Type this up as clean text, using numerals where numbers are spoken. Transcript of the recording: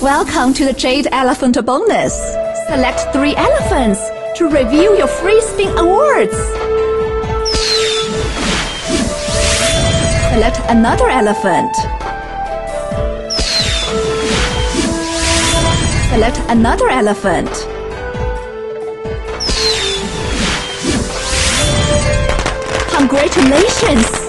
Welcome to the Jade Elephant bonus. Select 3 elephants to review your free spin awards. Select another elephant. Select another elephant. Congratulations!